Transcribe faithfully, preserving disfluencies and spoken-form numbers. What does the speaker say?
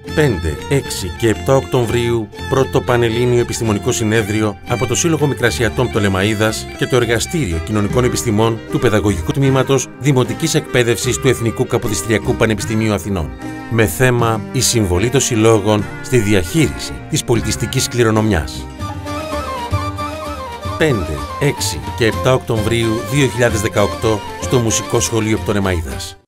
πέντε, έξι και επτά Οκτωβρίου πρώτο Πανελλήνιο Επιστημονικό Συνέδριο από το Σύλλογο Μικρασιατών Πτολεμαΐδας και το Εργαστήριο Κοινωνικών Επιστημών του Παιδαγωγικού Τμήματος Δημοτικής Εκπαίδευσης του Εθνικού Καποδιστριακού Πανεπιστημίου Αθηνών. Με θέμα η συμβολή των συλλόγων στη διαχείριση της πολιτιστικής κληρονομιάς. πέντε, έξι και επτά Οκτωβρίου δύο χιλιάδες δεκαοκτώ στο Μουσικό Σχολείο Πτολεμαΐδας.